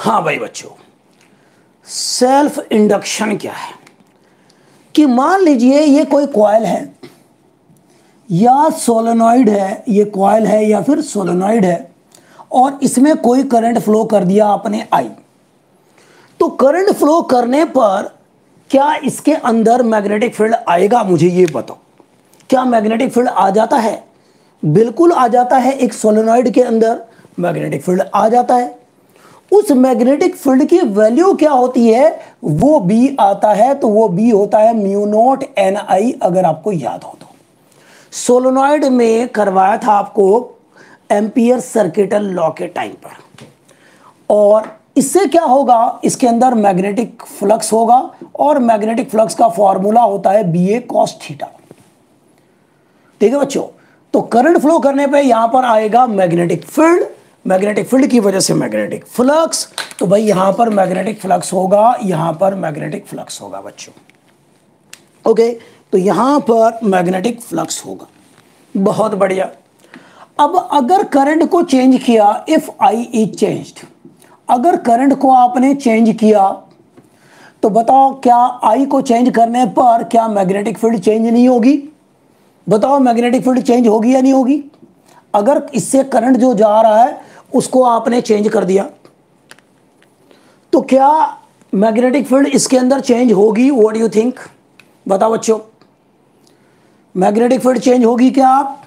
हाँ भाई बच्चों, सेल्फ इंडक्शन क्या है कि मान लीजिए ये कोई कॉइल है या सोलेनॉइड है, ये कॉइल है या फिर सोलेनॉइड है और इसमें कोई करंट फ्लो कर दिया आपने आई। तो करंट फ्लो करने पर क्या इसके अंदर मैग्नेटिक फील्ड आएगा? मुझे ये बताओ, क्या मैग्नेटिक फील्ड आ जाता है? बिल्कुल आ जाता है। एक सोलेनॉइड के अंदर मैग्नेटिक फील्ड आ जाता है। उस मैग्नेटिक फील्ड की वैल्यू क्या होती है? वो बी आता है। तो वो बी होता है म्यू नॉट एन आई, अगर आपको याद हो तो। सोलेनॉइड में करवाया था आपको एम्पियर सर्किटल लॉ के टाइम पर, और इससे क्या होगा, इसके अंदर मैग्नेटिक फ्लक्स होगा और मैग्नेटिक फ्लक्स का फॉर्मूला होता है बी ए कॉस थीटा। ठीक है बच्चों, तो करंट फ्लो करने पे यहां पर आएगा मैग्नेटिक फील्ड, मैग्नेटिक फील्ड की वजह से मैग्नेटिक फ्लक्स। तो भाई यहां पर मैग्नेटिक फ्लक्स होगा, यहां पर मैग्नेटिक फ्लक्स होगा बच्चों। ओके, तो यहां पर मैग्नेटिक फ्लक्स होगा। बहुत बढ़िया। अब अगर करंट को चेंज किया, इफ आई इज चेंज्ड, अगर करंट को आपने चेंज किया तो बताओ क्या आई को चेंज करने पर क्या मैग्नेटिक फील्ड चेंज नहीं होगी? बताओ मैग्नेटिक फील्ड चेंज होगी या नहीं होगी? अगर इससे करंट जो जा रहा है उसको आपने चेंज कर दिया तो क्या मैग्नेटिक फील्ड इसके अंदर चेंज होगी? What do you think? बताओ बच्चों, मैग्नेटिक फील्ड चेंज होगी क्या? आप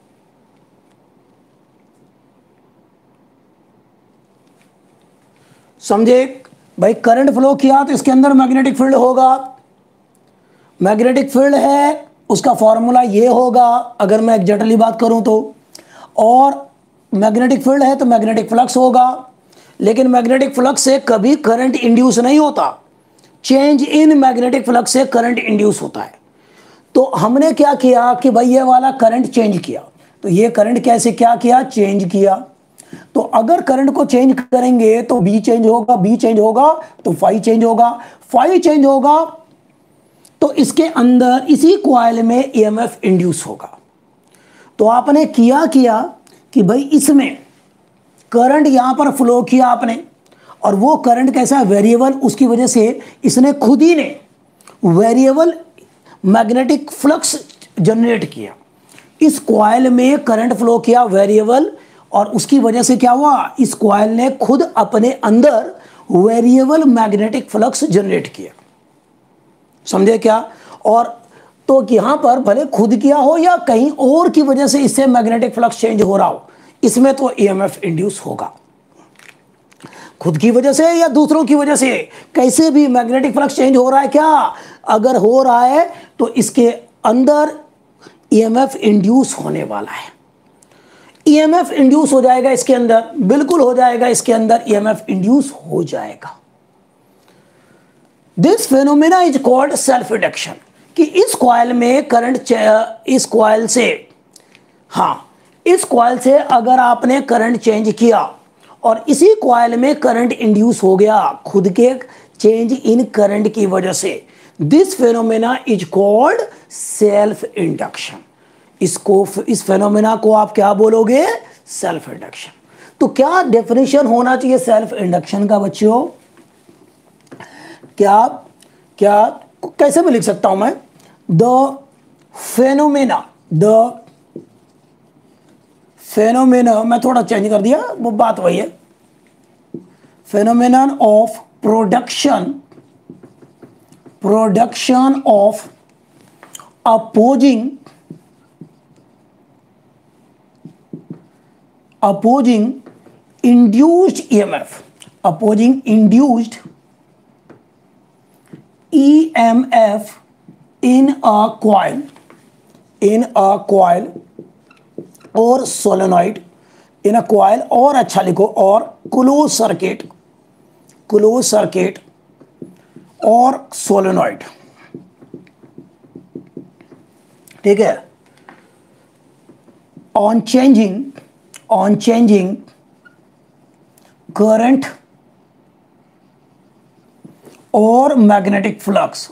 समझे भाई, करंट फ्लो किया तो इसके अंदर मैग्नेटिक फील्ड होगा। मैग्नेटिक फील्ड है, उसका फॉर्मूला ये होगा अगर मैं एग्जैक्टली बात करूं तो, और मैग्नेटिक फील्ड है तो मैग्नेटिक फ्लक्स होगा। लेकिन मैग्नेटिक फ्लक्स से कभी करंट इंड्यूस नहीं होता, चेंज इन मैग्नेटिक फ्लक्स से करंट इंड्यूस होता है। तो हमने क्या किया कि भाई ये वाला करंट चेंज किया, तो ये करंट कैसे क्या किया? चेंज किया। तो अगर करंट को चेंज करेंगे तो बी चेंज होगा, बी चेंज होगा तो फाई चेंज होगा, फाई चेंज होगा तो इसके अंदर इसी कॉइल में ईएमएफ इंड्यूस होगा। तो आपने किया कि भाई इसमें करंट यहां पर फ्लो किया आपने, और वो करंट कैसा है? वेरिएबल। उसकी वजह से इसने खुद ही ने वेरिएबल मैग्नेटिक फ्लक्स जनरेट किया। इस कॉइल में करंट फ्लो किया वेरिएबल, और उसकी वजह से क्या हुआ? इस कॉइल ने खुद अपने अंदर वेरिएबल मैग्नेटिक फ्लक्स जनरेट किया। समझे क्या? और तो यहां पर भले खुद किया हो या कहीं और की वजह से इससे मैग्नेटिक फ्लक्स चेंज हो रहा हो, इसमें तो ईएमएफ इंड्यूस होगा। खुद की वजह से या दूसरों की वजह से, कैसे भी मैग्नेटिक फ्लक्स चेंज हो रहा है क्या? अगर हो रहा है तो इसके अंदर ईएमएफ इंड्यूस होने वाला है। ईएमएफ इंड्यूस हो जाएगा इसके अंदर, बिल्कुल हो जाएगा, इसके अंदर ईएमएफ इंड्यूस हो जाएगा। This phenomena is called self induction, कि इस कॉइल में करंट, इस कॉइल से, हाँ इस कॉइल से अगर आपने करंट चेंज किया और इसी कॉइल में करंट इंड्यूस हो गया खुद के चेंज इन करंट की वजह से, this phenomena is called self induction. इसको, इस फेनोमेना को आप क्या बोलोगे? Self induction. तो क्या डेफिनेशन होना चाहिए सेल्फ इंडक्शन का बच्चों? क्या क्या कैसे भी लिख सकता हूं मैं? द फेनोमेना, मैं थोड़ा चेंज कर दिया, वो बात वही है। Phenomenon of production of opposing induced EMF, opposing induced EMF in a coil or solenoid, in a coil, और अच्छा लिखो, और क्लोज सर्किट और सोलेनॉइड। ठीक है, on changing current or magnetic flux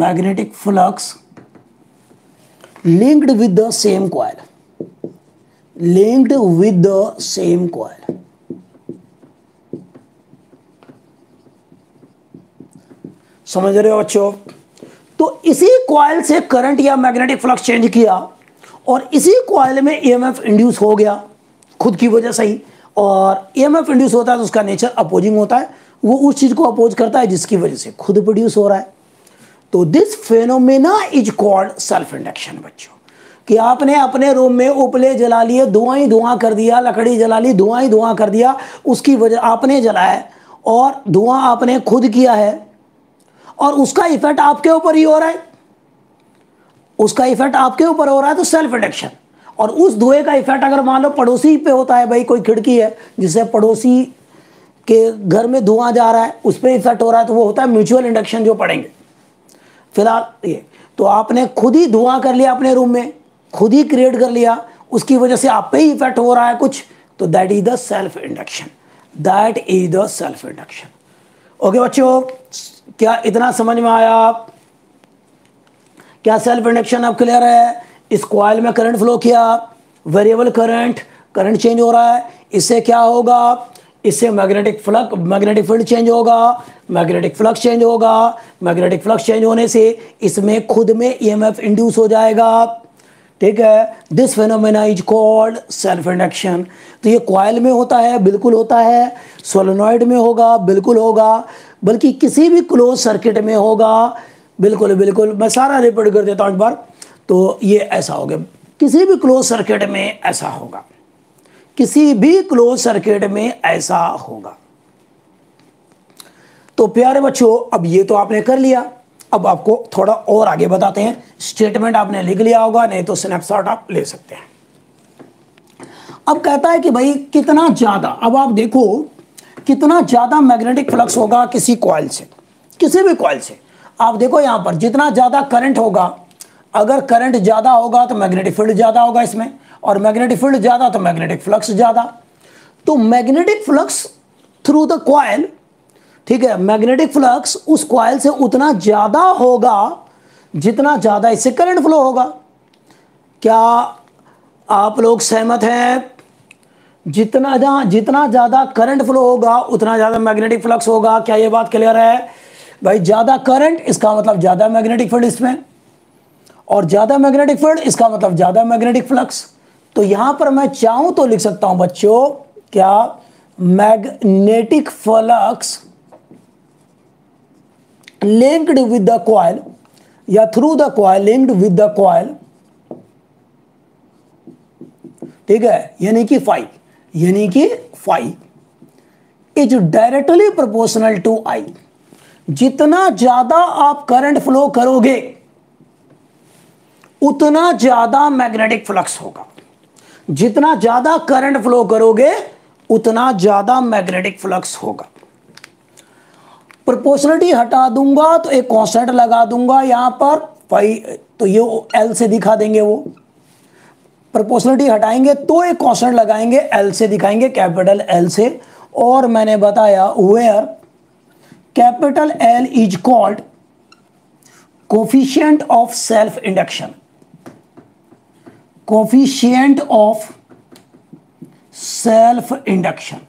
linked with the same coil, linked with the same coil। समझ रहे हो बच्चों? तो इसी कॉइल से करंट या मैग्नेटिक फ्लक्स चेंज किया और इसी कॉइल में ईएमएफ इंड्यूस हो गया खुद की वजह से ही। और ईएमएफ इंड्यूस होता है तो उसका नेचर अपोजिंग होता है, वो उस चीज को अपोज करता है जिसकी वजह से खुद प्रोड्यूस हो रहा है। तो this phenomena is called self induction बच्चों। कि आपने अपने रूम में उपले जला लिए, धुआं ही धुआं कर दिया, लकड़ी जला ली, धुआं ही धुआं कर दिया, उसकी वजह आपने जलाया और धुआं आपने खुद किया है और उसका इफेक्ट आपके ऊपर ही हो रहा है, उसका इफेक्ट आपके ऊपर हो रहा है, तो सेल्फ इंडक्शन। और उस धुएं का इफेक्ट अगर मान लो पड़ोसी पे होता है, भाई कोई खिड़की है जिससे पड़ोसी के घर में धुआं जा रहा है, उस पर इफेक्ट हो रहा है, तो वो होता है म्यूचुअल इंडक्शन जो पढ़ेंगे फिलहाल ये। तो आपने खुद ही धुआं कर लिया अपने रूम में, खुद ही क्रिएट कर लिया, उसकी वजह से आप पे ही इफेक्ट हो रहा है कुछ, तो that is the self induction, that is the self induction. Okay बच्चों, क्या इतना समझ में आया? क्या सेल्फ इंडक्शन अब क्लियर है? इस कॉइल में करंट फ्लो किया, वेरिएबल करंट, करंट चेंज हो रहा है, इससे क्या होगा? इससे मैग्नेटिक फील्ड चेंज होगा, मैग्नेटिक फ्लक्स चेंज होगा, मैग्नेटिक फ्लक्स चेंज होने से इसमें खुद में ईएमएफ इंड्यूस हो जाएगा। ठीक है, this phenomena is called self induction. तो ये कॉइल में होता है, बिल्कुल होता है, सोलेनॉइड में होगा, बिल्कुल होगा, बल्कि किसी भी क्लोज सर्किट में होगा, बिल्कुल बिल्कुल। मैं सारा रिपीट कर देता हूं एक बार। तो ये ऐसा हो गया, किसी भी क्लोज सर्किट में ऐसा होगा, किसी भी क्लोज सर्किट में ऐसा होगा। तो प्यारे बच्चों, अब ये तो आपने कर लिया, अब आपको थोड़ा और आगे बताते हैं। स्टेटमेंट आपने लिख लिया होगा, नहीं तो स्नैपशॉट आप ले सकते हैं। अब कहता है कि भाई कितना ज्यादा, अब आप देखो कितना ज्यादा मैग्नेटिक फ्लक्स होगा किसी कॉइल से, किसी भी कॉइल से। आप देखो यहां पर जितना ज्यादा करंट होगा, अगर करंट ज्यादा होगा तो मैग्नेटिक फील्ड ज्यादा होगा इसमें, और मैग्नेटिक फील्ड ज्यादा तो मैग्नेटिक फ्लक्स ज्यादा। तो magnetic flux through the coil, ठीक है, मैग्नेटिक फ्लक्स उस कॉइल से उतना ज्यादा होगा जितना ज्यादा इससे करंट फ्लो होगा। क्या आप लोग सहमत हैं? जितना ज्यादा करंट फ्लो होगा उतना ज्यादा मैग्नेटिक फ्लक्स होगा। क्या ये बात क्लियर है भाई? ज्यादा करंट इसका मतलब ज्यादा मैग्नेटिक फील्ड इसमें, और ज्यादा मैग्नेटिक फील्ड इसका मतलब ज्यादा मैग्नेटिक फ्लक्स। तो यहां पर मैं चाहूं तो लिख सकता हूं बच्चों, क्या magnetic flux linked with the coil या through the coil, linked with the coil, ठीक है, यानी कि phi is directly proportional to I. जितना ज्यादा आप करंट फ्लो करोगे उतना ज्यादा मैग्नेटिक फ्लक्स होगा, जितना ज्यादा करंट फ्लो करोगे उतना ज्यादा मैग्नेटिक फ्लक्स होगा। प्रोपोर्शनलिटी हटा दूंगा तो एक कांस्टेंट लगा दूंगा यहां पर फाई, तो ये एल से दिखा देंगे। वो प्रोपोर्शनलिटी हटाएंगे तो एक कांस्टेंट लगाएंगे, एल से दिखाएंगे, कैपिटल एल से। और मैंने बताया where capital L is called coefficient of self induction, coefficient of self induction,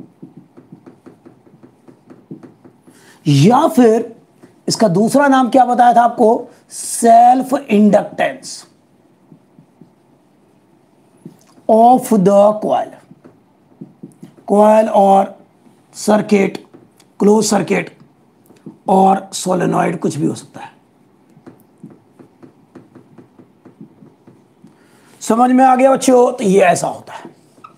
या फिर इसका दूसरा नाम क्या बताया था आपको? Self inductance of the coil. Coil और सर्किट, क्लोज सर्किट और सोलेनॉइड कुछ भी हो सकता है। समझ में आ गया बच्चों? तो ये ऐसा होता है।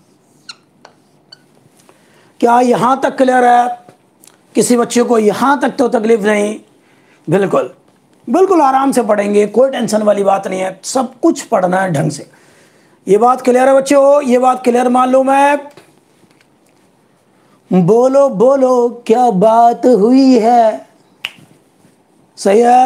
क्या यहां तक क्लियर है? किसी बच्चे को यहां तक तो तकलीफ नहीं? बिल्कुल बिल्कुल आराम से पढ़ेंगे, कोई टेंशन वाली बात नहीं है, सब कुछ पढ़ना है ढंग से। ये बात क्लियर है बच्चों? ये बात क्लियर मान लो मैं? बोलो बोलो क्या बात हुई है? सही है।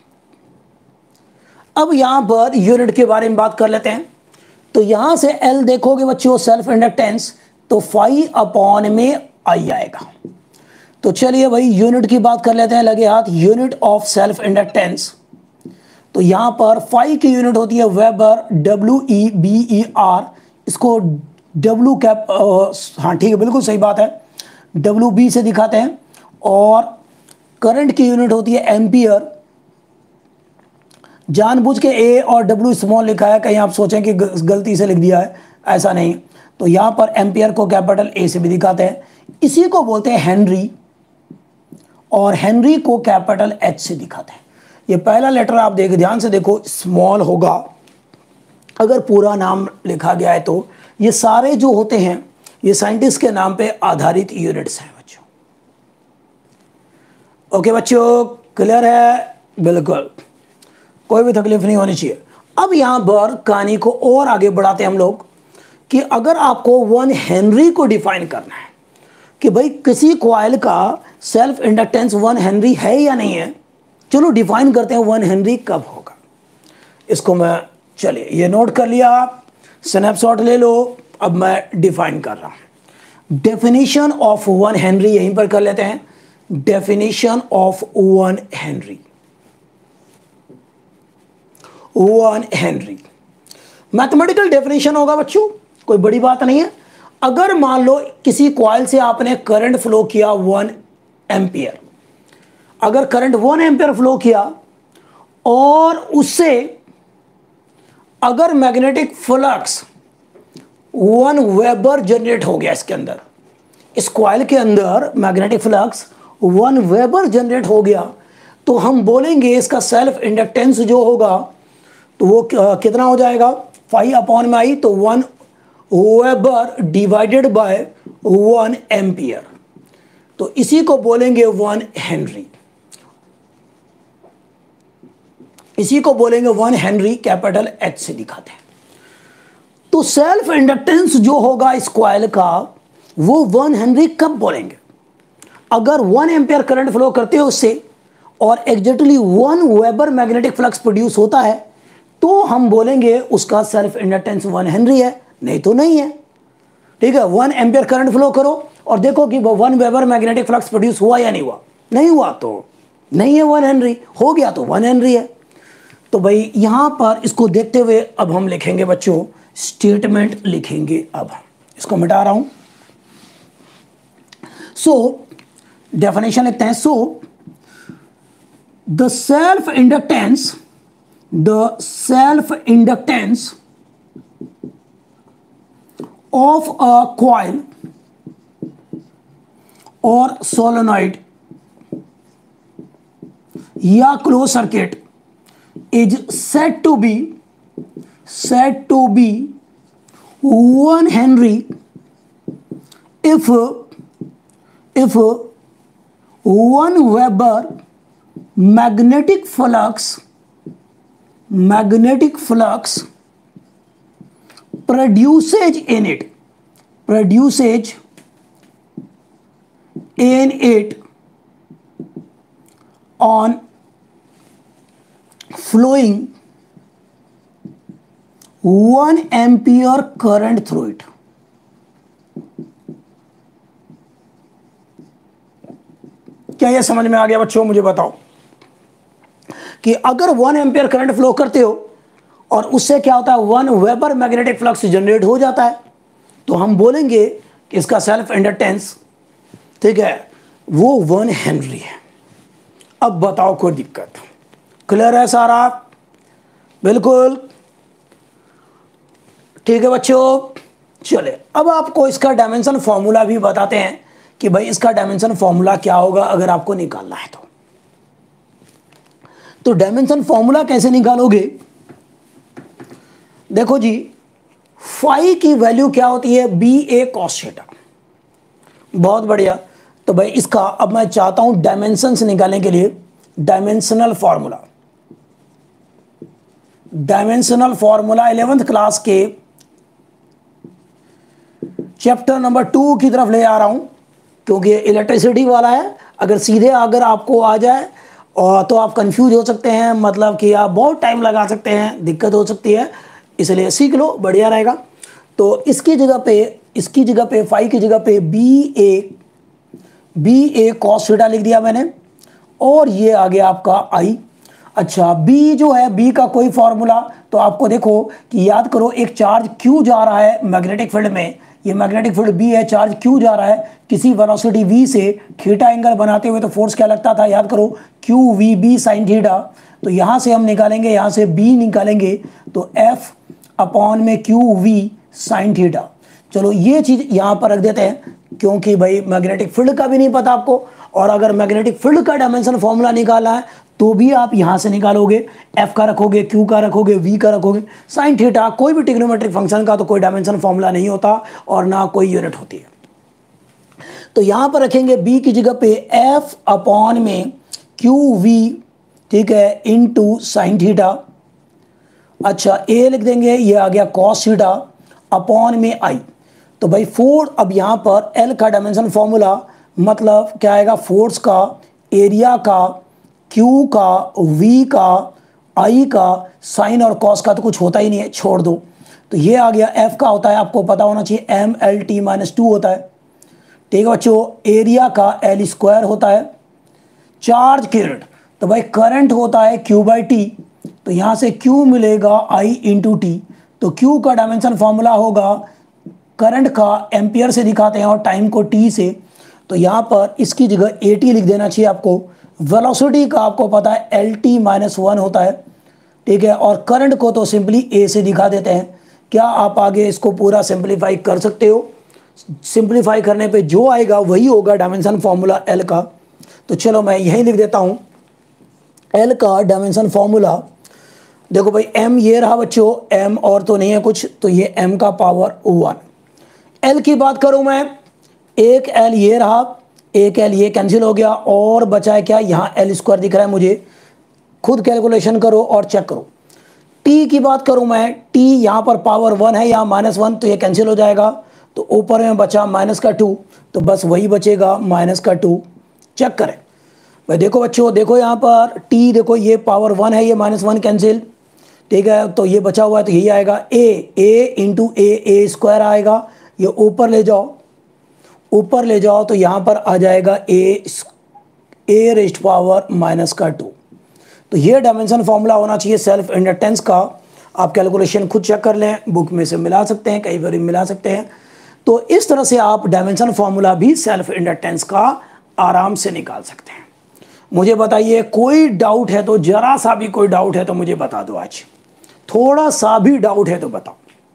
अब यहां पर यूनिट के बारे में बात कर लेते हैं। तो यहां से एल देखोगे बच्चों, सेल्फ इंडक्टेंस, तो फाई अपॉन में आई आएगा। तो चलिए भाई यूनिट की बात कर लेते हैं, लगे हाथ। यूनिट ऑफ सेल्फ इंडक्टेंस, तो यहां पर फाई की यूनिट होती है वेबर, WEBER, इसको डब्ल्यू कैप, हाँ ठीक है, बिल्कुल सही बात है, डब्ल्यू बी से दिखाते हैं। और करंट की यूनिट होती है एम्पियर। जानबूझ के ए और डब्ल्यू स्मॉल लिखा है, कहीं आप सोचें कि गलती से लिख दिया है, ऐसा नहीं। तो यहां पर एम्पियर को कैपिटल ए से भी दिखाते हैं, इसी को बोलते हैं हेनरी, और हेनरी को कैपिटल एच से दिखाते हैं। ये पहला लेटर आप ध्यान से देखो, स्मॉल होगा अगर पूरा नाम लिखा गया है तो। ये सारे जो होते हैं ये साइंटिस्ट के नाम पे आधारित यूनिट्स हैं बच्चों। ओके बच्चों, क्लियर है? बिल्कुल, कोई भी तकलीफ नहीं होनी चाहिए। अब यहां पर कहानी को और आगे बढ़ाते हैं हम लोग कि अगर आपको 1 हेनरी को डिफाइन करना है कि भाई किसी कॉइल का सेल्फ इंडक्टेंस 1 हेनरी है या नहीं है, चलो डिफाइन करते हैं 1 हेनरी कब होगा। इसको मैं, चलिए ये नोट कर लिया आप, स्नैपशॉट ले लो। अब मैं डिफाइन कर रहा हूं। डेफिनेशन ऑफ 1 हेनरी यहीं पर कर लेते हैं। Definition of 1 henry, 1 henry mathematical definition होगा बच्चों, कोई बड़ी बात नहीं है। अगर मान लो किसी कॉइल से आपने करंट फ्लो किया 1 एम्पियर, अगर करंट 1 एम्पियर फ्लो किया और उससे अगर मैग्नेटिक फ्लक्स 1 वेबर जनरेट हो गया, इसके अंदर, इस कॉइल के अंदर मैग्नेटिक फ्लक्स 1 वेबर जनरेट हो गया, तो हम बोलेंगे इसका सेल्फ इंडक्टेंस जो होगा तो वो कितना हो जाएगा, 5/I, तो 1 वेबर डिवाइडेड बाय 1 एम्पियर, तो इसी को बोलेंगे 1 हेनरी। इसी को बोलेंगे 1 हेनरी, कैपिटल एच से दिखाते हैं। तो सेल्फ इंडक्टेंस जो होगा इस कॉइल का वो 1 हेनरी कब बोलेंगे, अगर 1 एम्पियर करंट फ्लो करते हो उससे और exactly 1 weber magnetic flux produce होता है, तो हम बोलेंगे उसका सेल्फ इंडक्टेंस 1 हेनरी है, नहीं तो नहीं है। ठीक है, 1 एम्पियर करंट फ्लो करो और देखो कि 1 वेबर मैग्नेटिक फ्लक्स प्रोड्यूस हुआ या नहीं हुआ, नहीं हुआ तो नहीं है 1 हेनरी, हो गया तो 1 हेनरी है। तो भाई यहां पर इसको देखते हुए अब हम लिखेंगे बच्चों, स्टेटमेंट लिखेंगे। अब इसको मिटा रहा हूं। सो डेफिनेशन लिखते हैं। So the self inductance of a coil or solenoid या closed circuit is said to be 1 Henry if 1 Weber magnetic flux produces in it on flowing 1 ampere current through it। क्या यह समझ में आ गया बच्चों? मुझे बताओ कि अगर 1 एम्पियर करंट फ्लो करते हो और उससे क्या होता है, 1 वेबर मैग्नेटिक फ्लक्स जनरेट हो जाता है, तो हम बोलेंगे कि इसका सेल्फ इंडक्टेंस, ठीक है, वो 1 हेनरी है। अब बताओ कोई दिक्कत? क्लियर है सारा? बिल्कुल ठीक है बच्चों। चले अब आपको इसका डायमेंशन फॉर्मूला भी बताते हैं कि भाई इसका डायमेंशन फॉर्मूला क्या होगा अगर आपको निकालना है तो डायमेंशन फॉर्मूला कैसे निकालोगे? देखो जी, फाई की वैल्यू क्या होती है, BA cos थीटा। बहुत बढ़िया। तो भाई इसका अब मैं चाहता हूं डायमेंशंस निकालने के लिए डायमेंशनल फॉर्मूला 11th क्लास के चैप्टर नंबर 2 की तरफ ले आ रहा हूं, क्योंकि इलेक्ट्रिसिटी वाला है। अगर सीधे अगर आपको आ जाए और तो आप कंफ्यूज हो सकते हैं, मतलब कि आप बहुत टाइम लगा सकते हैं, दिक्कत हो सकती है, इसलिए सीख लो, बढ़िया रहेगा। तो इसकी जगह पे फाई की जगह पे BA cos थीटा लिख दिया मैंने, और ये आ गया आपका I। अच्छा बी जो है, बी का कोई फॉर्मूला, तो आपको देखो कि याद करो, एक चार्ज क्यू जा रहा है मैग्नेटिक फील्ड में, ये मैग्नेटिक फील्ड बी है, चार्ज क्यू जा रहा है किसी वेलोसिटी वी से, थीटा एंगल बनाते हुए, तो फोर्स क्या लगता था, याद करो, q v B sine theta. तो यहां से हम निकालेंगे, यहां से बी निकालेंगे, तो एफ अपॉन में क्यू वी साइन थीटा। चलो ये चीज यहां पर रख देते हैं, क्योंकि भाई मैग्नेटिक फील्ड का भी नहीं पता आपको, और अगर मैग्नेटिक फील्ड का डायमेंशन फॉर्मूला निकाला है तो भी आप यहां से निकालोगे, एफ का रखोगे, क्यू का रखोगे, वी का रखोगे, साइन थीटा। कोई भी ट्रिग्नोमेट्रिक फंक्शन का तो कोई डायमेंशन फॉर्मूला नहीं होता और ना कोई यूनिट होती है। तो यहां पर रखेंगे बी की जगह पे एफ अपॉन में क्यू वी, ठीक है, इनटू साइन थीटा। अच्छा ए लिख देंगे, ये आ गया कॉस थीटा अपॉन में आई। तो भाई फोर्स, अब यहां पर एल का डायमेंशन फॉर्मूला मतलब क्या आएगा, फोर्स का, एरिया का, क्यू का, वी का, आई का, साइन और कॉस का तो कुछ होता ही नहीं है, छोड़ दो। तो ये आ गया, एफ का होता है, आपको पता होना चाहिए, M L T minus two होता है, ठीक है बच्चों। एरिया का एल स्क्वायर होता है, चार्ज करंट, तो भाई करंट होता है क्यू बाई टी, तो यहां से क्यू मिलेगा आई इंटू टी। तो क्यू का डायमेंशन फॉर्मूला होगा, करंट का एम्पियर से दिखाते हैं और टाइम को टी से, तो यहां पर इसकी जगह ए टी लिख देना चाहिए आपको। वेलोसिटी का आपको पता है एल टी माइनस वन होता है, ठीक है, और करंट को तो सिंपली ए से दिखा देते हैं। क्या आप आगे इसको पूरा सिंप्लीफाई कर सकते हो? सिंप्लीफाई करने पे जो आएगा वही होगा डायमेंशन फॉर्मूला एल का। तो चलो मैं यही लिख देता हूं, एल का डायमेंशन फॉर्मूला देखो भाई, एम ये रहा बच्चों, एम और तो नहीं है कुछ, तो ये एम का पावर वन। एल की बात करूं मैं, एक एल ये रहा, एक एल ये कैंसिल हो गया, और बचा है क्या, यहां एल स्क्वायर दिख रहा है मुझे, खुद कैलकुलेशन करो और चेक करो। टी की बात करूं मैं, टी यहां पर पावर वन है, यहां माइनस वन, तो ये कैंसिल हो जाएगा, तो ऊपर में बचा माइनस का टू, तो बस वही बचेगा माइनस का टू। चेक करें भाई, देखो बच्चों, देखो यहां पर टी, देखो ये पावर वन है, ये माइनस वन कैंसिल, ठीक है, तो ये बचा हुआ है, तो यही आएगा ए इंटू ए स्क्वायर आएगा, ये ऊपर ले जाओ, ऊपर ले जाओ, तो यहां पर आ जाएगा ए रेस्ट पावर माइनस का टू। तो ये डायमेंशन फॉर्मूला होना चाहिए सेल्फ इंडक्टेंस का। आप कैलकुलेशन खुद चेक कर लें, बुक में से मिला सकते हैं, कई बार मिला सकते हैं। तो इस तरह से आप डायमेंशन फॉर्मूला भी सेल्फ इंडक्टेंस का आराम से निकाल सकते हैं। मुझे बताइए, कोई डाउट है तो, जरा सा भी कोई डाउट है तो मुझे बता दो, आज थोड़ा सा भी डाउट है तो बताओ।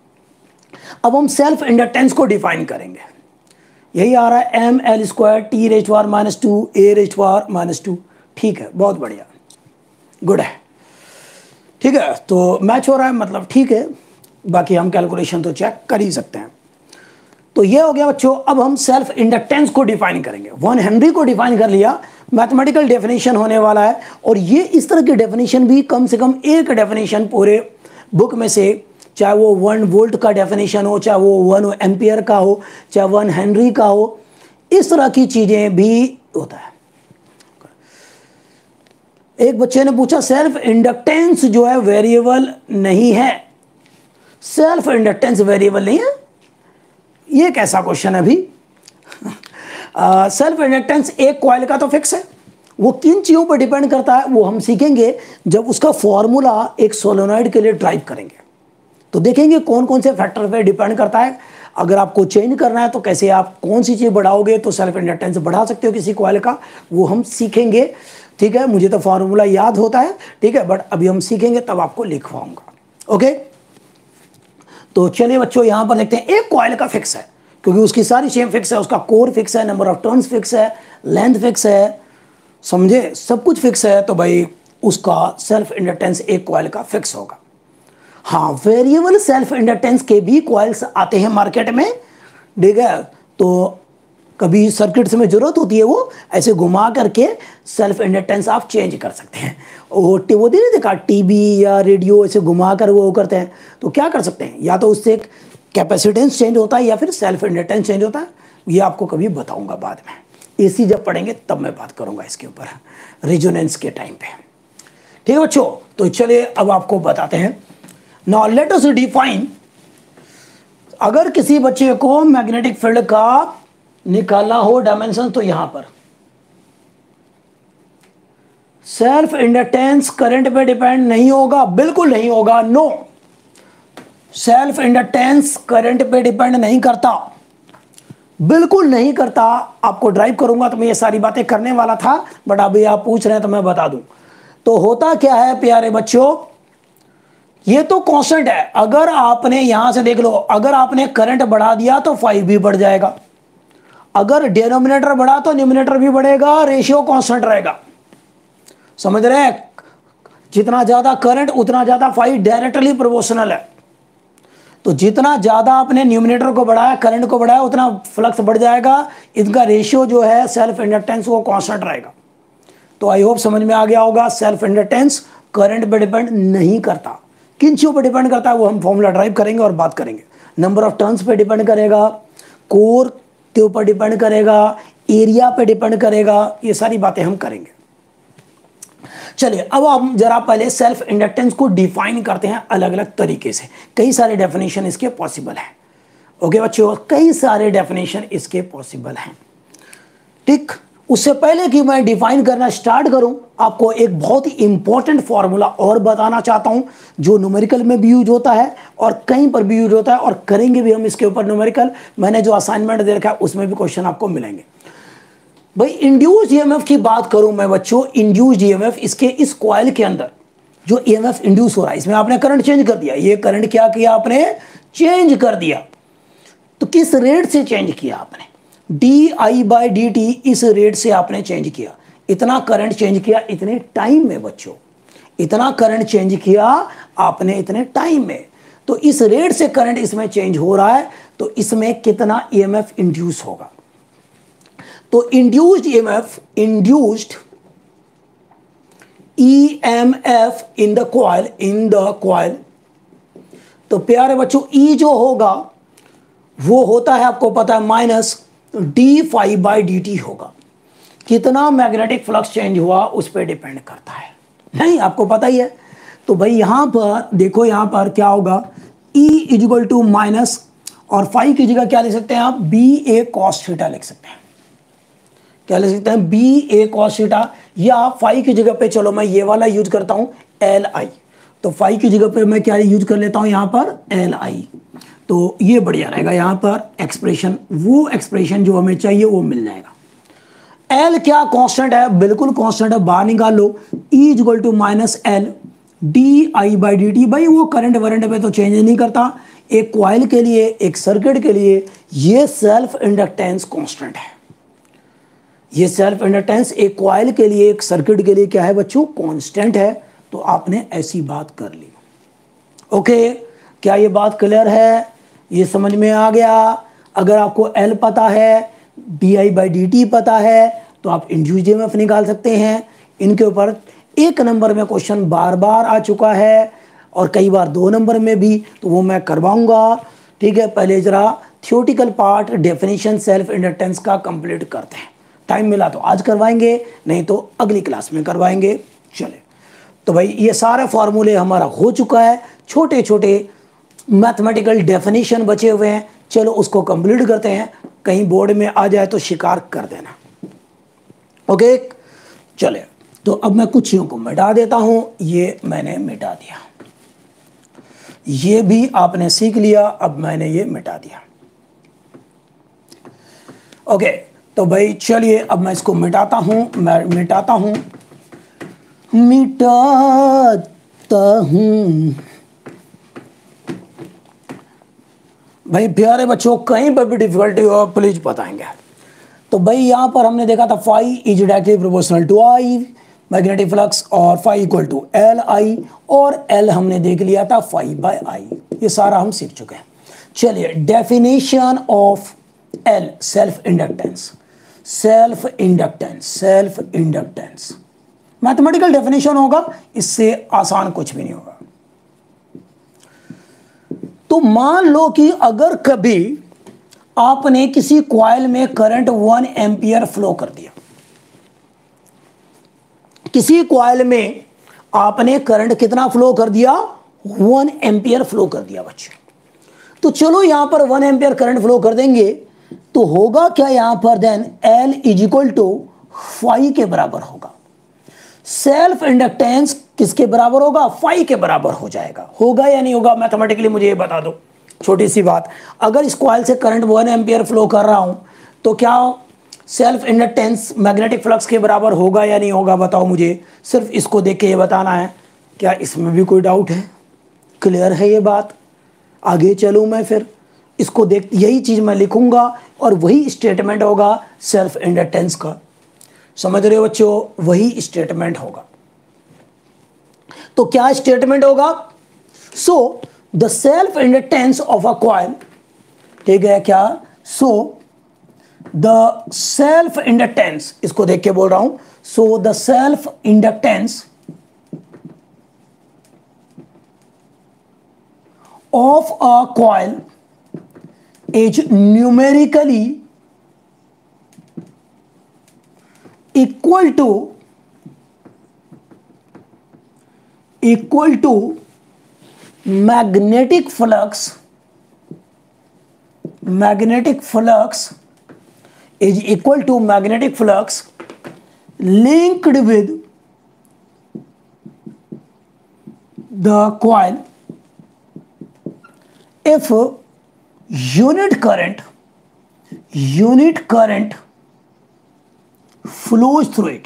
अब हम सेल्फ इंडक्टेंस को डिफाइन करेंगे, यही आ रहा है, M L square T rest power minus two A rest power minus two. ठीक है, बहुत बढ़िया, गुड है, ठीक है, तो मैच हो रहा है, मतलब ठीक है, बाकी हम कैलकुलेशन तो चेक कर ही सकते हैं। तो ये हो गया बच्चों, अब हम सेल्फ इंडक्टेंस को डिफाइन करेंगे। 1 हेनरी को डिफाइन कर लिया, मैथमेटिकल डेफिनेशन होने वाला है, और ये इस तरह की डेफिनेशन भी कम से कम एक डेफिनेशन पूरे बुक में से, चाहे वो 1 वोल्ट का डेफिनेशन हो, चाहे वो 1 एम्पियर का हो, चाहे 1 हेनरी का हो, इस तरह की चीजें भी होता है। एक बच्चे ने पूछा, सेल्फ इंडक्टेंस जो है वेरिएबल नहीं है, सेल्फ इंडक्टेंस वेरिएबल नहीं है, ये कैसा क्वेश्चन है अभी? सेल्फ इंडक्टेंस एक कॉइल का तो फिक्स है, वो किन चीजों पर डिपेंड करता है वो हम सीखेंगे जब उसका फॉर्मूला एक सोलेनॉइड के लिए ड्राइव करेंगे, तो देखेंगे कौन कौन से फैक्टर पे डिपेंड करता है। अगर आपको चेंज करना है तो कैसे आप कौन सी चीज बढ़ाओगे तो सेल्फ इंडक्टेंस बढ़ा सकते हो किसी कॉइल का, वो हम सीखेंगे, ठीक है। मुझे तो फॉर्मूला याद होता है, ठीक है, बट अभी हम सीखेंगे तब आपको लिखवाऊंगा, ओके। तो चलिए बच्चों, यहां पर देखते हैं, एक कॉइल का फिक्स है क्योंकि उसकी सारी शेप फिक्स है, उसका कोर फिक्स है, नंबर ऑफ टर्न्स फिक्स है, लेंथ फिक्स है, समझे, सब कुछ फिक्स है, तो भाई उसका सेल्फ इंडक्टेंस एक कॉइल का फिक्स होगा। हाँ, वेरिएबल सेल्फ इंडक्टेंस के भी कॉइल्स आते हैं मार्केट में, ठीक है, तो कभी सर्किट्स में जरूरत होती है, वो ऐसे घुमा करके सेल्फ इंडक्टेंस आप चेंज कर सकते हैं। वो नहीं देखा, टीवी या रेडियो ऐसे घुमा कर वो करते हैं, तो क्या कर सकते हैं, या तो उससे कैपेसिटेंस चेंज होता है या फिर सेल्फ इंडक्टेंस चेंज होता है, ये आपको कभी बताऊंगा बाद में, एसी जब पढ़ेंगे तब मैं बात करूंगा इसके ऊपर, रेजोनेंस के टाइम पे, ठीक है बच्चों। तो चलिए अब आपको बताते हैं, नाउ लेट अस डिफाइन, अगर किसी बच्चे को मैग्नेटिक फील्ड का निकालना हो डायमेंशन, तो यहां पर सेल्फ इंडक्टेंस करंट पे डिपेंड नहीं होगा, बिल्कुल नहीं होगा, नो। सेल्फ इंडक्टेंस करंट पे डिपेंड नहीं करता, बिल्कुल नहीं करता। आपको ड्राइव करूंगा तो मैं ये सारी बातें करने वाला था, बट अभी आप पूछ रहे हैं तो मैं बता दूं। तो होता क्या है प्यारे बच्चों, ये तो कांस्टेंट है। अगर आपने यहां से देख लो, अगर आपने करंट बढ़ा दिया तो 5 भी बढ़ जाएगा, अगर डिनोमिनेटर बढ़ा तो न्यूमिनेटर भी बढ़ेगा, रेशियो कांस्टेंट रहेगा। समझ रहे हैं? जितना ज्यादा करंट उतना ज्यादा 5 डायरेक्टली प्रोपोर्शनल है। तो जितना ज्यादा आपने न्यूमिनेटर को बढ़ाया, करंट को बढ़ाया, उतना फ्लक्स बढ़ जाएगा। इनका रेशियो जो है सेल्फ इंडक्टेंस वो कांस्टेंट रहेगा। तो आई होप समझ में आ गया होगा। सेल्फ इंडक्टेंस करंट पे डिपेंड नहीं करता। किन चीजों पे डिपेंड करता है वो हम फॉर्मूला ड्राइव करेंगे और बात करेंगे। नंबर ऑफ टर्न्स पे डिपेंड करेगा, कोर के ऊपर डिपेंड करेगा, एरिया पे डिपेंड करेगा, ये सारी बातें हम करेंगे। चलिए अब हम जरा पहले सेल्फ इंडक्टेंस को डिफाइन करते हैं अलग अलग तरीके से। कई सारे डेफिनेशन इसके पॉसिबल है। ओके बच्चों, कई सारे डेफिनेशन इसके पॉसिबल हैं। ठीक, उससे पहले कि मैं डिफाइन करना स्टार्ट करूं, आपको एक बहुत ही इंपॉर्टेंट फॉर्मूला और बताना चाहता हूं, जो न्यूमेरिकल में भी यूज होता है और कहीं पर भी यूज होता है, और करेंगे भी हम इसके ऊपर न्यूमेरिकल। मैंने जो असाइनमेंट दे रखा है उसमें भी क्वेश्चन आपको मिलेंगे। भाई इंड्यूस्ड ईएमएफ की बात करूं मैं बच्चों, इंड्यूस्ड ईएमएफ, इसके इस कॉइल के अंदर जो ईएमएफ इंड्यूस हो रहा है, इसमें आपने करंट चेंज कर दिया। ये करंट क्या किया आपने? चेंज कर दिया। तो किस रेट से चेंज किया आपने? di/dt, इस रेट से आपने चेंज किया। इतना करंट चेंज किया इतने टाइम में बच्चों, इतना करंट चेंज किया आपने इतने टाइम में। तो इस रेट से करंट इसमें चेंज हो रहा है, तो इसमें कितना ईएमएफ इंड्यूस होगा? तो induced EMF, induced EMF in the coil, तो प्यारे बच्चों ई जो होगा वो होता है, आपको पता है, माइनस d∅dt होगा। कितना मैग्नेटिक फ्लक्स चेंज हुआ उस पर डिपेंड करता है, नहीं आपको पता ही है। तो भाई यहां पर देखो, यहां पर क्या होगा, E इजिकल टू माइनस, और फाई की जगह क्या लिख सकते हैं आप? BA cos थीटा लिख सकते हैं। क्या लिख सकते हैं? BA cos theta. या फाई की जगह पे चलो मैं ये वाला यूज करता हूं LI, तो फाई की जगह पे मैं क्या यूज कर लेता हूं यहां पर? LI। तो ये बढ़िया रहेगा, यहां पर एक्सप्रेशन, वो एक्सप्रेशन जो हमें चाहिए वो मिल जाएगा। एल क्या कांस्टेंट है? बिल्कुल कांस्टेंट है, बाहर निकाल लो। E equal to minus L di/dt। भाई वो करंट वरेंट पे तो चेंज नहीं करता। एक कॉइल के लिए, एक सर्किट के लिए ये सेल्फ इंडक्टेंस कांस्टेंट है। ये सेल्फ इंडक्टेंस एक कॉइल के लिए, एक सर्किट के लिए क्या है बच्चों? कांस्टेंट है। तो आपने ऐसी बात कर ली। ओके, क्या ये बात क्लियर है? ये समझ में आ गया? अगर आपको L पता है, di/dt पता है, तो आप इंड्यूस्ड ईएमएफ निकाल सकते हैं। इनके ऊपर 1 नंबर में क्वेश्चन बार बार आ चुका है, और कई बार 2 नंबर में भी, तो वो मैं करवाऊंगा। ठीक है, पहले जरा theoretical part, definition self inductance का कंप्लीट करते हैं। टाइम मिला तो आज करवाएंगे, नहीं तो अगली क्लास में करवाएंगे। चले, तो भाई ये सारे फॉर्मूले हमारा हो चुका है, छोटे छोटे मैथमेटिकल डेफिनेशन बचे हुए हैं। चलो उसको कंप्लीट करते हैं, कहीं बोर्ड में आ जाए तो शिकार कर देना। ओके, चले, तो अब मैं कुछ चीजों को मिटा देता हूं। ये मैंने मिटा दिया, ये भी आपने सीख लिया, अब मैंने ये मिटा दिया। ओके, तो भाई चलिए अब मैं इसको मिटाता हूं, मैं मिटाता हूं, भाई प्यारे बच्चों, कहीं पर भी डिफिकल्टी हो प्लीज बताएंगे। तो भाई यहां पर हमने देखा था phi is directly proportional to I, magnetic flux, और फाई इक्वल टू LI, और L हमने देख लिया था φ/I। ये सारा हम सीख चुके हैं। चलिए, definition of L, self inductance. Self inductance, self inductance mathematical definition होगा, इससे आसान कुछ भी नहीं होगा। तो मान लो कि अगर कभी आपने किसी कॉइल में करंट 1 एम्पियर फ्लो कर दिया, किसी कॉइल में आपने करंट कितना फ्लो कर दिया? 1 एम्पियर फ्लो कर दिया बच्चों। तो चलो यहां पर 1 एम्पियर करंट फ्लो कर देंगे, तो होगा क्या यहां पर? Then L is equal to phi के बराबर होगा। सेल्फ इंडक्टेंस किसके बराबर होगा, फाई के बराबर हो जाएगा। होगा या नहीं होगा मैथमेटिकली मुझे ये बता दो। छोटी सी बात, अगर इस कॉइल से करंट 1 एम्पियर फ्लो कर रहा हूं तो क्या सेल्फ इंडक्टेंस मैग्नेटिक फ्लक्स के बराबर होगा या नहीं होगा, बताओ मुझे। सिर्फ इसको देख के ये बताना है। क्या इसमें भी कोई डाउट है? क्लियर है ये बात? आगे चलूं मैं, फिर इसको देख, यही चीज मैं लिखूंगा और वही स्टेटमेंट होगा सेल्फ इंडक्टेंस का। समझ रहे हो बच्चों? वही स्टेटमेंट होगा। तो क्या स्टेटमेंट होगा? So the self inductance of a coil, ठीक है क्या? सो द सेल्फ इंडक्टेंस, इसको देख के बोल रहा हूं, so the self inductance of a coil is numerically equal to magnetic flux is equal to magnetic flux linked with the coil if unit current flows through it,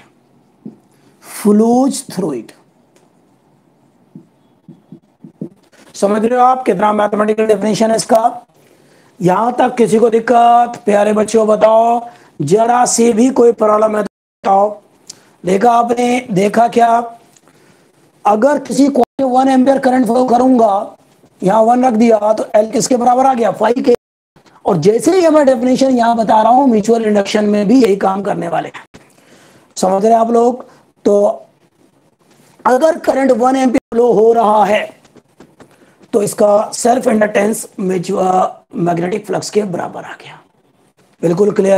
समझ रहे हो आप कितना मैथमेटिकल डेफिनेशन है इसका? यहां तक किसी को दिक्कत? प्यारे बच्चों बताओ, जरा से भी कोई प्रॉब्लम है तो बताओ। देखा आपने? देखा क्या? अगर किसी को 1 एम्पियर करंट फ्लो करूंगा, यहां 1 रख दिया तो L किसके बराबर आ गया, फाई के। और जैसे ही मैं डेफिनेशन यहां बता रहा हूं, म्यूचुअल इंडक्शन में भी यही काम करने वाले हैं। समझ रहे हैं आप लोग? तो अगर करंट 1 एम्पियर फ्लो हो रहा है तो इसका सेल्फ इंडक्टेंस मैग्नेटिक फ्लक्स के बराबर आ गया। बिल्कुल क्लियर।